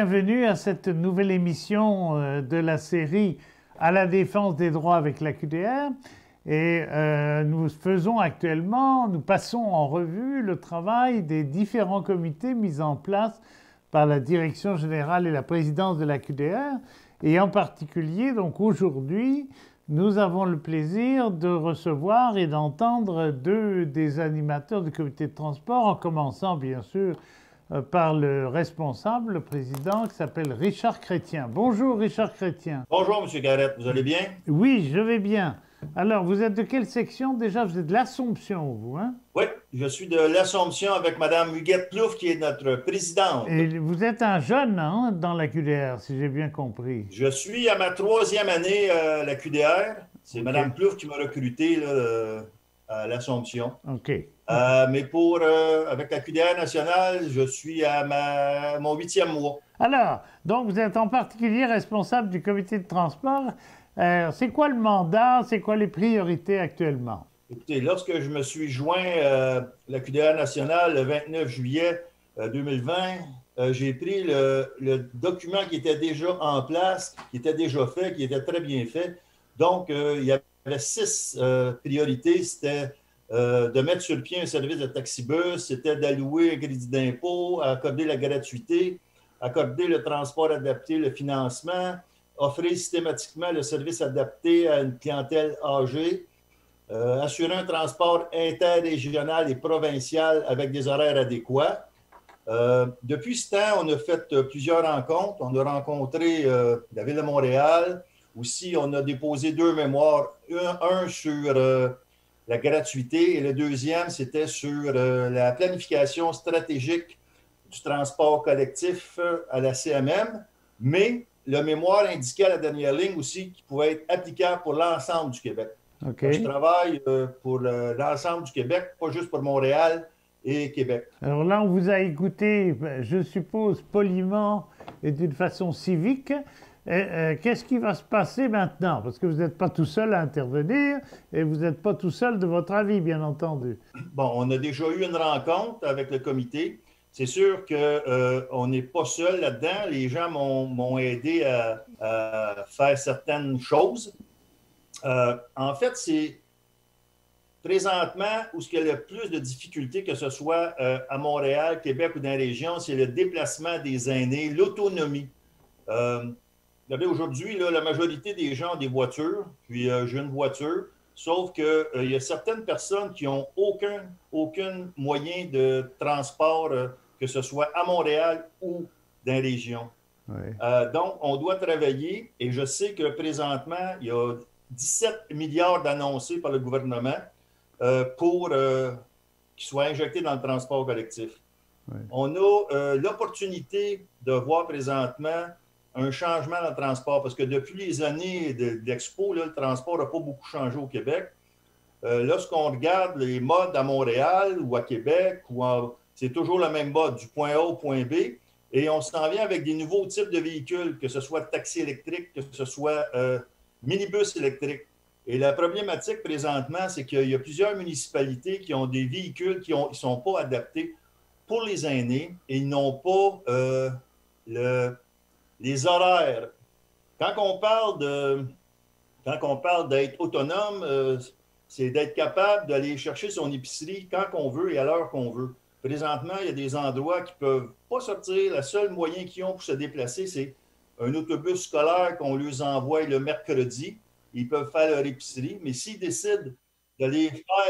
bienvenue à cette nouvelle émission de la série À la défense des droits avec la QDR. Et nous passons en revue le travail des différents comités mis en place par la direction générale et la présidence de la QDR. Et en particulier, donc aujourd'hui, nous avons le plaisir de recevoir et d'entendre deux des animateurs du comité de transport, en commençant bien sûr par le responsable, le président, qui s'appelle Richard Chrétien. Bonjour Richard Chrétien. Bonjour M. Garrett, vous allez bien? Oui, je vais bien. Alors, vous êtes de quelle section déjà? Vous êtes de l'Assomption, vous, hein? Oui, je suis de l'Assomption avec Mme Huguette Plouffe, qui est notre présidente. Et vous êtes un jeune, hein, dans la QDR, si j'ai bien compris. Je suis à ma 3e année à la QDR. C'est OK. Mme Plouffe qui m'a recruté là, à l'Assomption. OK. Mais avec la QDR nationale, je suis à mon 8e mois. Alors, donc vous êtes en particulier responsable du comité de transport. C'est quoi le mandat? C'est quoi les priorités actuellement? Écoutez, lorsque je me suis joint à la QDR nationale le 29 juillet 2020, j'ai pris le document qui était déjà en place, qui était déjà fait, qui était très bien fait. Donc, il y avait 6 priorités. C'était de mettre sur le pied un service de taxibus, c'était d'allouer un crédit d'impôt, accorder la gratuité, accorder le transport adapté, le financement, offrir systématiquement le service adapté à une clientèle âgée, assurer un transport interrégional et provincial avec des horaires adéquats. Depuis ce temps, on a fait plusieurs rencontres. On a rencontré la Ville de Montréal. Aussi, on a déposé 2 mémoires, un sur la gratuité et le deuxième, c'était sur la planification stratégique du transport collectif à la CMM, mais le mémoire indiquait à la dernière ligne aussi qu'il pouvait être applicable pour l'ensemble du Québec. OK. Je travaille pour l'ensemble du Québec, pas juste pour Montréal et Québec. Alors là, on vous a écouté, je suppose, poliment et d'une façon civique. Qu'est-ce qui va se passer maintenant? Parce que vous n'êtes pas tout seul à intervenir et vous n'êtes pas tout seul de votre avis, bien entendu. Bon, on a déjà eu une rencontre avec le comité. C'est sûr qu'on n'est pas seul là-dedans. Les gens m'ont aidé à faire certaines choses. En fait, c'est présentement où il y a le plus de difficultés, que ce soit à Montréal, Québec ou dans la région, c'est le déplacement des aînés, l'autonomie. Regardez, aujourd'hui, la majorité des gens ont des voitures, puis j'ai une voiture, sauf qu'il y a certaines personnes qui n'ont aucun moyen de transport, que ce soit à Montréal ou dans la région. Oui. Donc, on doit travailler, et je sais que présentement, il y a 17 milliards d'annoncés par le gouvernement pour qu'ils soient injectés dans le transport collectif. Oui. On a l'opportunité de voir présentement un changement dans le transport, parce que depuis les années d'Expo, le transport n'a pas beaucoup changé au Québec. Lorsqu'on regarde les modes à Montréal ou à Québec, c'est toujours le même mode, du point A au point B, et on s'en vient avec des nouveaux types de véhicules, que ce soit taxi électrique, que ce soit minibus électrique. Et la problématique présentement, c'est qu'il y a plusieurs municipalités qui ont des véhicules qui ne sont pas adaptés pour les aînés et ils n'ont pas les horaires. Quand on parle d'être autonome, c'est d'être capable d'aller chercher son épicerie quand on veut et à l'heure qu'on veut. Présentement, il y a des endroits qui ne peuvent pas sortir. Le seul moyen qu'ils ont pour se déplacer, c'est un autobus scolaire qu'on leur envoie le mercredi. Ils peuvent faire leur épicerie, mais s'ils décident d'aller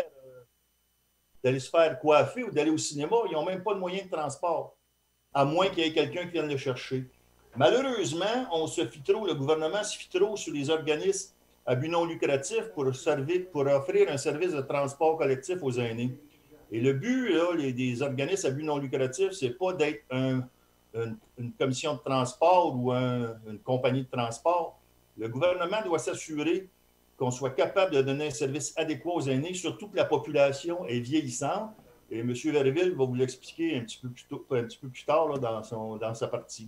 se faire coiffer ou d'aller au cinéma, ils n'ont même pas de moyen de transport, à moins qu'il y ait quelqu'un qui vienne le chercher. Malheureusement, le gouvernement se fie trop sur les organismes à but non lucratif pour offrir un service de transport collectif aux aînés. Et le but des organismes à but non lucratif, ce n'est pas d'être une commission de transport ou une compagnie de transport. Le gouvernement doit s'assurer qu'on soit capable de donner un service adéquat aux aînés, surtout que la population est vieillissante. Et M. Verville va vous l'expliquer un petit peu plus tard là, dans sa partie.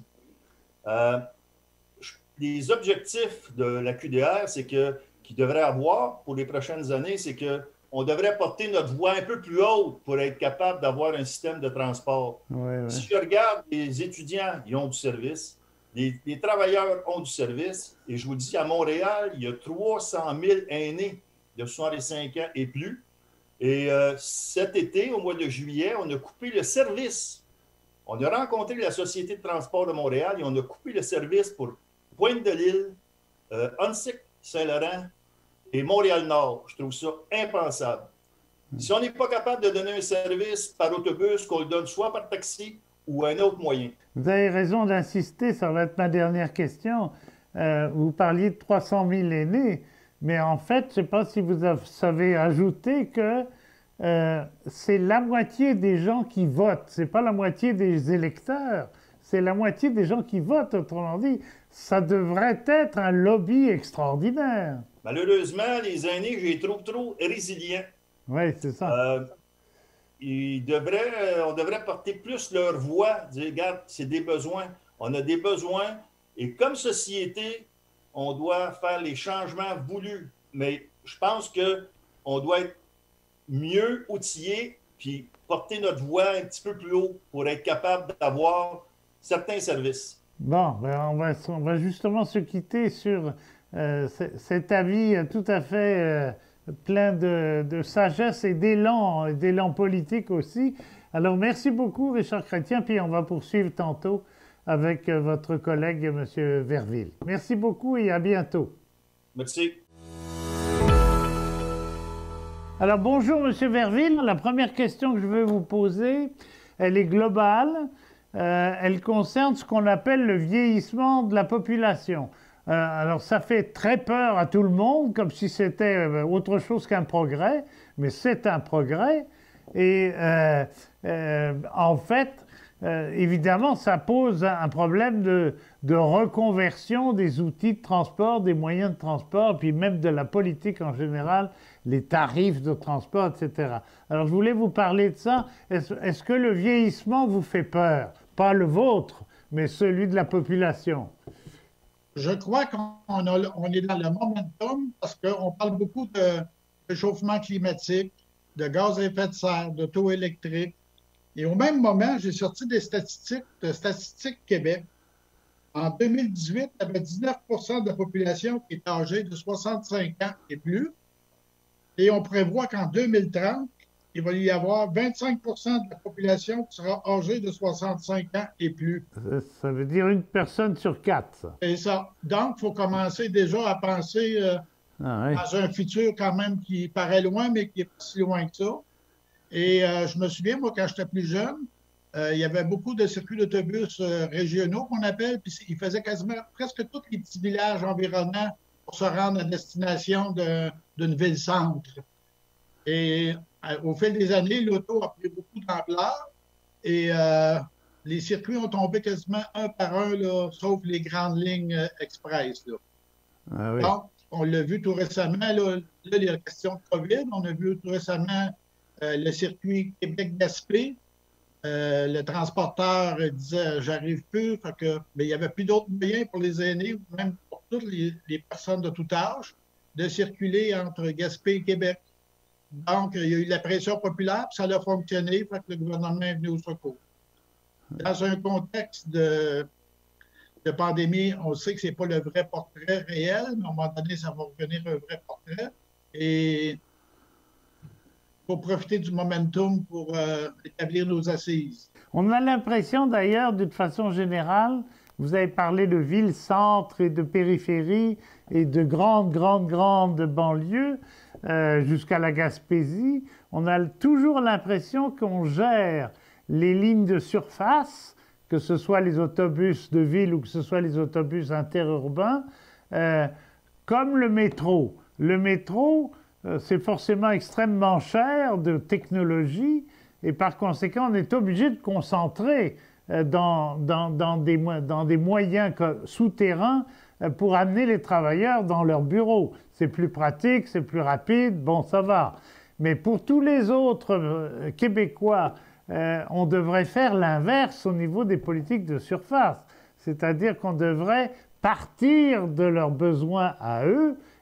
Les objectifs de la QDR, qu'il devrait avoir pour les prochaines années, c'est que on devrait porter notre voix un peu plus haute pour être capable d'avoir un système de transport. Ouais, ouais. Si je regarde, les étudiants, ils ont du service. Les travailleurs ont du service. Et je vous dis, à Montréal, il y a 300 000 aînés de 65 ans et plus. Et cet été, au mois de juillet, on a coupé le service. On a rencontré la Société de transport de Montréal et on a coupé le service pour Pointe-de-l'Île, Huntsic-Saint-Laurent et Montréal-Nord. Je trouve ça impensable. Si on n'est pas capable de donner un service par autobus, qu'on le donne soit par taxi ou un autre moyen. Vous avez raison d'insister, ça va être ma dernière question. Vous parliez de 300 000 aînés, mais en fait, je ne sais pas si vous savez ajouter que c'est la moitié des gens qui votent. Ce n'est pas la moitié des électeurs, c'est la moitié des gens qui votent. Autrement dit, ça devrait être un lobby extraordinaire. Malheureusement, les aînés, je les trouve trop résilients. Oui, c'est ça. On devrait porter plus leur voix, dire, regarde, c'est des besoins. On a des besoins. Et comme société, on doit faire les changements voulus. Mais je pense qu'on doit être mieux outillé puis porter notre voix un petit peu plus haut pour être capable d'avoir certains services. Bon, ben on va justement se quitter sur cet avis tout à fait plein de sagesse et d'élan politique aussi. Alors, merci beaucoup, Richard Chrétien, puis on va poursuivre tantôt avec votre collègue, M. Verville. Merci beaucoup et à bientôt. Merci. Alors, bonjour, M. Verville. La première question que je veux vous poser, elle est globale. Elle concerne ce qu'on appelle le vieillissement de la population. Alors, ça fait très peur à tout le monde, comme si c'était autre chose qu'un progrès, mais c'est un progrès. Et en fait, évidemment, ça pose un problème de reconversion des outils de transport, des moyens de transport, puis même de la politique en général, les tarifs de transport, etc. Alors, je voulais vous parler de ça. Est-ce que le vieillissement vous fait peur? Pas le vôtre, mais celui de la population. Je crois qu'on est dans le momentum parce qu'on parle beaucoup de réchauffement climatique, de gaz à effet de serre, d'auto électrique. Et au même moment, j'ai sorti des statistiques de Statistique Québec. En 2018, il y avait 19 de la population qui est âgée de 65 ans et plus. Et on prévoit qu'en 2030, il va y avoir 25 de la population qui sera âgée de 65 ans et plus. Ça veut dire une personne sur quatre, ça. C'est ça. Donc, il faut commencer déjà à penser dans un futur quand même qui paraît loin, mais qui n'est pas si loin que ça. Et je me souviens, moi, quand j'étais plus jeune, il y avait beaucoup de circuits d'autobus régionaux qu'on appelle, puis ils faisaient quasiment presque tous les petits villages environnants pour se rendre à destination d'une ville-centre. Et au fil des années, l'auto a pris beaucoup d'ampleur et les circuits ont tombé quasiment un par un, là, sauf les grandes lignes express. Là. Ah oui. Donc, on l'a vu tout récemment, là, il y a la question de COVID, on a vu tout récemment le circuit Québec-Gaspé. Le transporteur disait « j'arrive plus », mais il n'y avait plus d'autres moyens pour les aînés, même pour toutes les personnes de tout âge, de circuler entre Gaspé et Québec. Donc, il y a eu la pression populaire, puis ça a fonctionné, fait que le gouvernement est venu au secours. Dans un contexte de pandémie, on sait que ce n'est pas le vrai portrait réel, mais à un moment donné, ça va revenir un vrai portrait. Et il faut profiter du momentum pour établir nos assises. On a l'impression d'ailleurs, d'une façon générale, vous avez parlé de ville-centre et de périphérie et de grandes banlieues, jusqu'à la Gaspésie, on a toujours l'impression qu'on gère les lignes de surface, que ce soit les autobus de ville ou que ce soit les autobus interurbains, comme le métro. Le métro, c'est forcément extrêmement cher de technologie et par conséquent, on est obligé de concentrer dans des moyens souterrains pour amener les travailleurs dans leur bureau. C'est plus pratique, c'est plus rapide, bon, ça va. Mais pour tous les autres Québécois, on devrait faire l'inverse au niveau des politiques de surface. C'est-à-dire qu'on devrait partir de leurs besoins à eux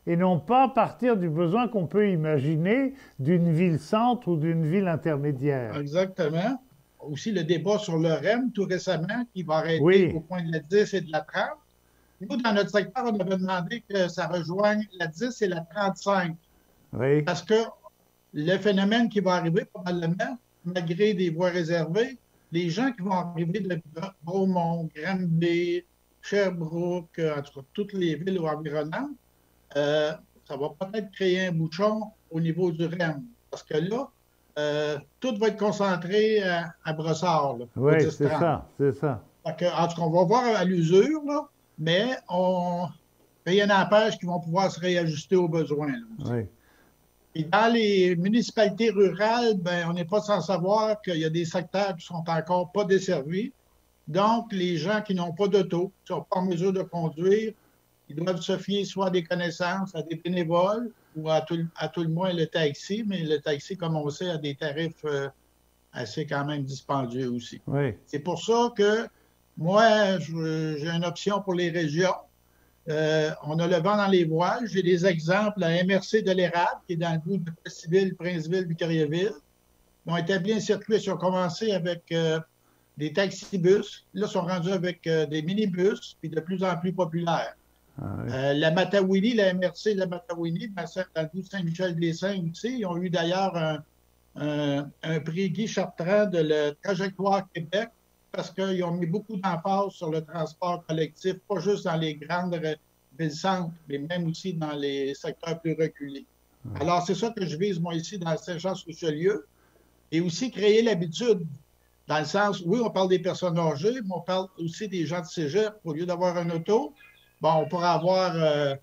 et non pas partir du besoin qu'on peut imaginer d'une ville-centre ou d'une ville intermédiaire. Exactement. Aussi le débat sur le REM tout récemment qui va arrêter Oui. au point de la 10 et de la 30. Nous, dans notre secteur, on avait demandé que ça rejoigne la 10 et la 35 Oui, parce que le phénomène qui va arriver probablement, malgré des voies réservées, les gens qui vont arriver de Beaumont, Granby, Sherbrooke, en tout cas toutes les villes environnantes, ça va peut-être créer un bouchon au niveau du REM. Parce que là, tout va être concentré à Brossard. Là, au oui, 10-30. c'est ça, c'est ça. Fait que, en tout cas, on va voir à l'usure, là, mais rien n'empêche qu'ils vont pouvoir se réajuster aux besoins. Là, aussi. Oui. Et dans les municipalités rurales, ben, on n'est pas sans savoir qu'il y a des secteurs qui sont encore pas desservis. Donc, les gens qui n'ont pas d'auto, qui ne sont pas en mesure de conduire, ils doivent se fier soit à des connaissances, à des bénévoles ou à tout le moins le taxi. Mais le taxi, comme on sait, a des tarifs assez quand même dispendieux aussi. Oui. C'est pour ça que moi, j'ai une option pour les régions. On a le vent dans les voiles. J'ai des exemples à MRC de l'Érable, qui est dans le bout de Plessisville, Princeville, Victoriaville. Ils ont établi un circuit, ils ont commencé avec des taxibus. Là, ils sont rendus avec des minibus, puis de plus en plus populaires. Ah, oui. La Matawini, la MRC de la Matawini, dans le bout de Saint-Michel-des-Saints aussi, ils ont eu d'ailleurs un prix Guy Chartrand de la Trajectoire Québec, parce qu'ils ont mis beaucoup d'emphase sur le transport collectif, pas juste dans les grandes villes-centres, mais même aussi dans les secteurs plus reculés. Alors, c'est ça que je vise, moi, ici, dans Saint-Jean-sur-Richelieu, et aussi créer l'habitude, dans le sens, oui, on parle des personnes âgées, mais on parle aussi des gens de cégep. Au lieu d'avoir un auto, bon, on pourra avoir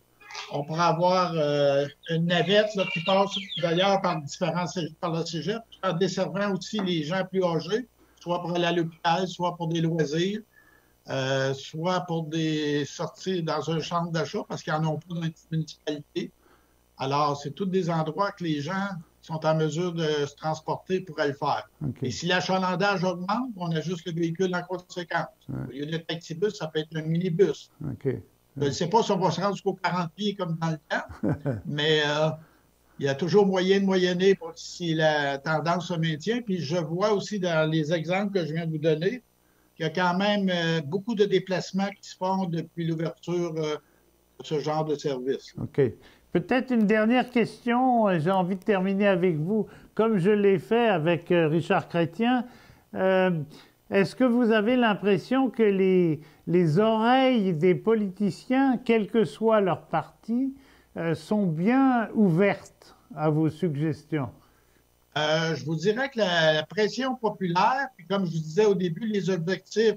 une navette là, qui passe d'ailleurs par le cégep, en desservant aussi les gens plus âgés, soit pour aller à l'hôpital, soit pour des loisirs, soit pour des sorties dans un centre d'achat, parce qu'ils n'en ont pas dans les municipalités. Alors, c'est tous des endroits que les gens sont en mesure de se transporter pour le faire. Okay. Et si l'achalandage augmente, on ajuste le véhicule en conséquence. Ouais. Au lieu de taxibus, ça peut être un minibus. Okay. Je ne sais pas si on va se rendre jusqu'aux 40 pieds comme dans le temps, mais il y a toujours moyen de moyenner pour si la tendance se maintient. Puis je vois aussi dans les exemples que je viens de vous donner qu'il y a quand même beaucoup de déplacements qui se font depuis l'ouverture de ce genre de service. OK. Peut-être une dernière question, j'ai envie de terminer avec vous, comme je l'ai fait avec Richard Chrétien. Est-ce que vous avez l'impression que les oreilles des politiciens, quel que soit leur parti, sont bien ouvertes à vos suggestions? Je vous dirais que la pression populaire, puis comme je vous disais au début, les objectifs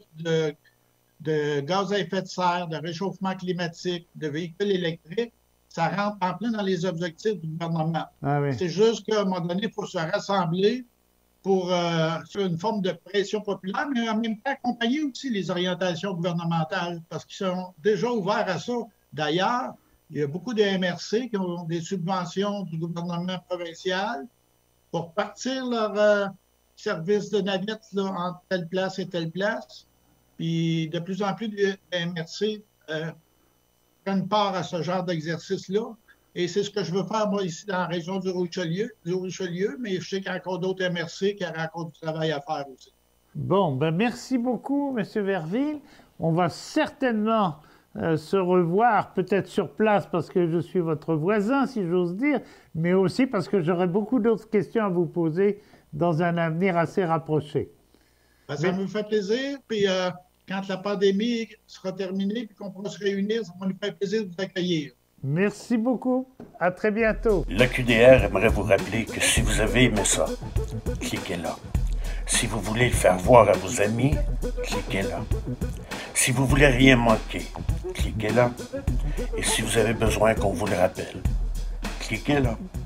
de gaz à effet de serre, de réchauffement climatique, de véhicules électriques, ça rentre en plein dans les objectifs du gouvernement. Ah oui. C'est juste qu'à un moment donné, il faut se rassembler pour sur une forme de pression populaire, mais en même temps accompagner aussi les orientations gouvernementales, parce qu'ils sont déjà ouverts à ça. D'ailleurs, il y a beaucoup de MRC qui ont des subventions du gouvernement provincial pour partir leur service de navette là, entre telle place et telle place. Puis de plus en plus de MRC prennent part à ce genre d'exercice-là. Et c'est ce que je veux faire, moi, ici, dans la région du Richelieu, mais je sais qu'il y a encore d'autres MRC qui auront encore du travail à faire aussi. Bon, ben merci beaucoup, M. Verville. On va certainement se revoir, peut-être sur place, parce que je suis votre voisin, si j'ose dire, mais aussi parce que j'aurai beaucoup d'autres questions à vous poser dans un avenir assez rapproché. Ben, ça me fait plaisir, puis quand la pandémie sera terminée et qu'on pourra se réunir, ça va nous faire plaisir de vous accueillir. Merci beaucoup. À très bientôt. La QDR aimerait vous rappeler que si vous avez aimé ça, cliquez là. Si vous voulez le faire voir à vos amis, cliquez là. Si vous voulez rien manquer, cliquez là. Et si vous avez besoin qu'on vous le rappelle, cliquez là.